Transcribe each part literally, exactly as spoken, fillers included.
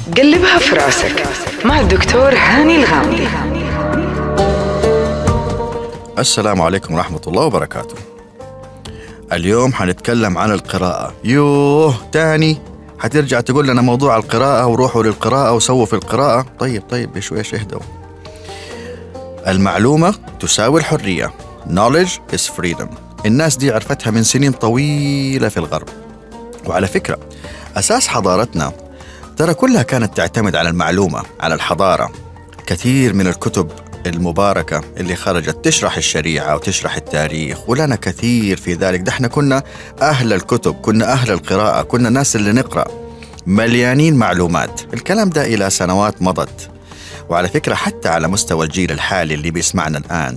قلبها في راسك مع الدكتور هاني الغامدي. السلام عليكم ورحمة الله وبركاته. اليوم حنتكلم عن القراءة. يوه تاني حترجع تقول لنا موضوع القراءة وروحوا للقراءة وسووا في القراءة. طيب طيب بشويش اهدوا. المعلومة تساوي الحرية. Knowledge is freedom. الناس دي عرفتها من سنين طويلة في الغرب. وعلى فكرة أساس حضارتنا ترى كلها كانت تعتمد على المعلومة، على الحضارة. كثير من الكتب المباركة اللي خرجت تشرح الشريعة وتشرح التاريخ، ولنا كثير في ذلك. ده احنا كنا أهل الكتب، كنا أهل القراءة، كنا ناس اللي نقرأ، مليانين معلومات. الكلام ده إلى سنوات مضت. وعلى فكرة حتى على مستوى الجيل الحالي اللي بيسمعنا الآن،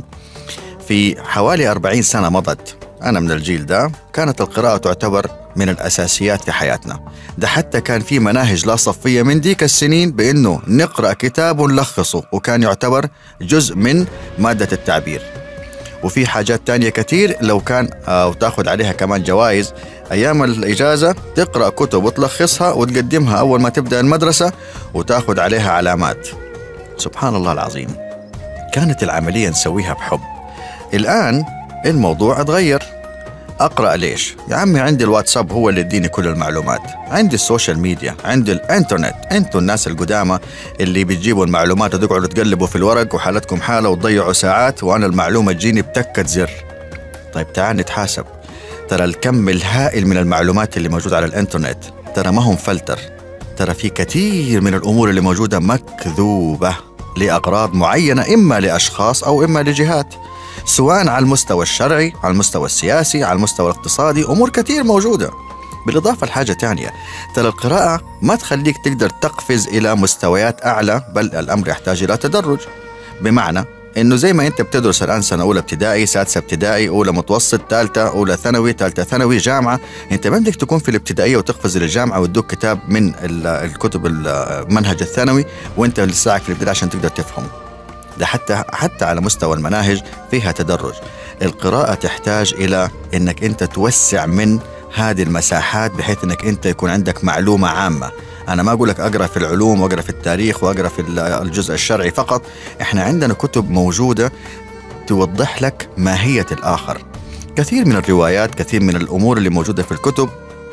في حوالي أربعين سنة مضت، أنا من الجيل ده، كانت القراءة تعتبر من الأساسيات في حياتنا. ده حتى كان في مناهج لا صفية من ديك السنين بأنه نقرأ كتاب ونلخصه، وكان يعتبر جزء من مادة التعبير. وفي حاجات تانية كتير لو كان أو تأخذ عليها كمان جوائز. أيام الإجازة تقرأ كتب وتلخصها وتقدمها أول ما تبدأ المدرسة وتأخذ عليها علامات. سبحان الله العظيم، كانت العملية نسويها بحب. الآن الموضوع اتغير. أقرأ ليش؟ يا عمي عندي الواتساب هو اللي يديني كل المعلومات، عندي السوشيال ميديا، عندي الانترنت. انتوا الناس القدامى اللي بتجيبوا المعلومات وتقعدوا تقلبوا في الورق وحالتكم حالة وتضيعوا ساعات، وأنا المعلومة تجيني بتكة زر. طيب تعال نتحاسب. ترى الكم الهائل من المعلومات اللي موجودة على الانترنت ترى ما هم فلتر. ترى في كثير من الأمور اللي موجودة مكذوبة لأغراض معينة، إما لأشخاص أو إما لجهات، سواء على المستوى الشرعي، على المستوى السياسي، على المستوى الاقتصادي. أمور كثير موجودة. بالإضافة لحاجة تانية، ترى القراءة ما تخليك تقدر تقفز إلى مستويات أعلى، بل الأمر يحتاج إلى تدرج. بمعنى إنه زي ما أنت بتدرس الآن سنة أولى ابتدائي، سادسة ابتدائي، أولى متوسط، ثالثة، أولى ثانوي، ثالثة ثانوي، جامعة، أنت ما بدك تكون في الابتدائية وتقفز للجامعة وتدوك كتاب من الكتب المنهج الثانوي وأنت لساعك في الابتدائي عشان تقدر تفهم. ده حتى حتى على مستوى المناهج فيها تدرج. القراءة تحتاج إلى إنك أنت توسع من هذه المساحات بحيث إنك أنت يكون عندك معلومة عامة. أنا ما أقول لك أقرأ في العلوم وأقرأ في التاريخ وأقرأ في الجزء الشرعي فقط. إحنا عندنا كتب موجودة توضح لك ماهية الآخر. كثير من الروايات، كثير من الأمور اللي موجودة في الكتب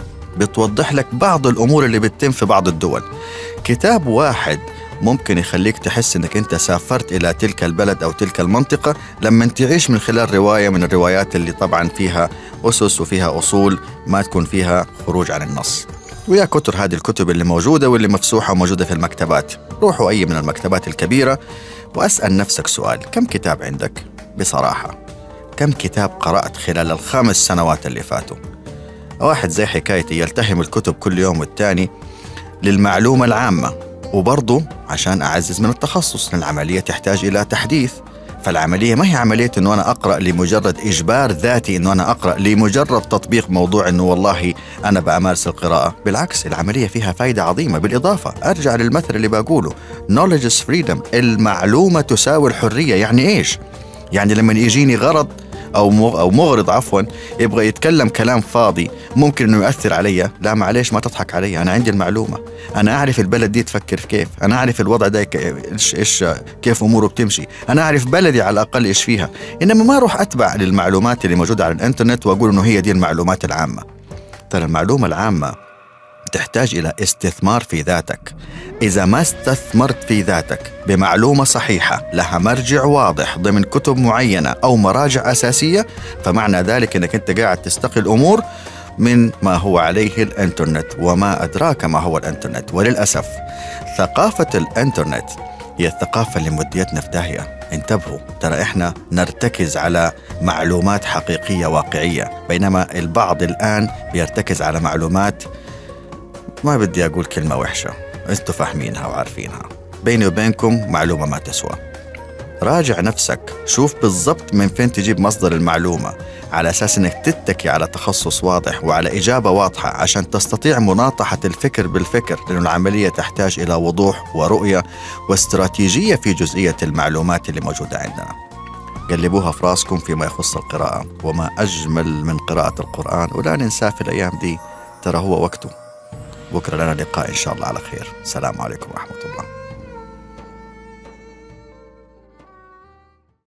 بتوضح لك بعض الأمور اللي بتتم في بعض الدول. كتاب واحد ممكن يخليك تحس انك انت سافرت الى تلك البلد او تلك المنطقة لما تعيش من خلال رواية من الروايات اللي طبعا فيها اسس وفيها اصول، ما تكون فيها خروج عن النص. ويا كتر هذه الكتب اللي موجودة واللي مفسوحة وموجودة في المكتبات. روحوا اي من المكتبات الكبيرة واسأل نفسك سؤال: كم كتاب عندك؟ بصراحة كم كتاب قرأت خلال الخمس سنوات اللي فاتوا؟ واحد زي حكايتي يلتهم الكتب كل يوم والتاني للمعلومة العامة، وبرضو عشان أعزز من التخصص. العملية تحتاج إلى تحديث. فالعملية ما هي عملية أنه أنا أقرأ لمجرد إجبار ذاتي، أنه أنا أقرأ لمجرد تطبيق موضوع أنه والله أنا بأمارس القراءة. بالعكس، العملية فيها فايدة عظيمة. بالإضافة أرجع للمثل اللي بقوله: knowledge is freedom. المعلومة تساوي الحرية. يعني إيش؟ يعني لما يجيني غرض أو أو مغرض عفوا يبغى يتكلم كلام فاضي ممكن إنه يؤثر علي، لا معليش، ما تضحك علي، أنا عندي المعلومة، أنا أعرف البلد دي تفكر كيف، أنا أعرف الوضع ده إيش إيش كيف أموره بتمشي، أنا أعرف بلدي على الأقل إيش فيها. إنما ما أروح أتبع للمعلومات اللي موجودة على الإنترنت وأقول إنه هي دي المعلومات العامة. ترى المعلومة العامة تحتاج إلى استثمار في ذاتك. إذا ما استثمرت في ذاتك بمعلومة صحيحة لها مرجع واضح ضمن كتب معينة أو مراجع أساسية، فمعنى ذلك أنك أنت قاعد تستقي الأمور من ما هو عليه الإنترنت. وما أدراك ما هو الإنترنت. وللأسف ثقافة الإنترنت هي الثقافة اللي موديتنا في داهية. انتبهوا، ترى إحنا نرتكز على معلومات حقيقية واقعية، بينما البعض الآن بيرتكز على معلومات، ما بدي أقول كلمة وحشة، أنتوا فاهمينها وعارفينها. بيني وبينكم معلومة ما تسوى. راجع نفسك، شوف بالضبط من فين تجيب مصدر المعلومة، على أساس أنك تتكي على تخصص واضح وعلى إجابة واضحة عشان تستطيع مناطحة الفكر بالفكر، لأن العملية تحتاج إلى وضوح ورؤية واستراتيجية في جزئية المعلومات اللي موجودة عندنا. قلبوها في راسكم فيما يخص القراءة، وما أجمل من قراءة القرآن. ولا ننسى في الأيام دي، ترى هو وقته. بكرة لنا لقاء إن شاء الله على خير. السلام عليكم ورحمة الله.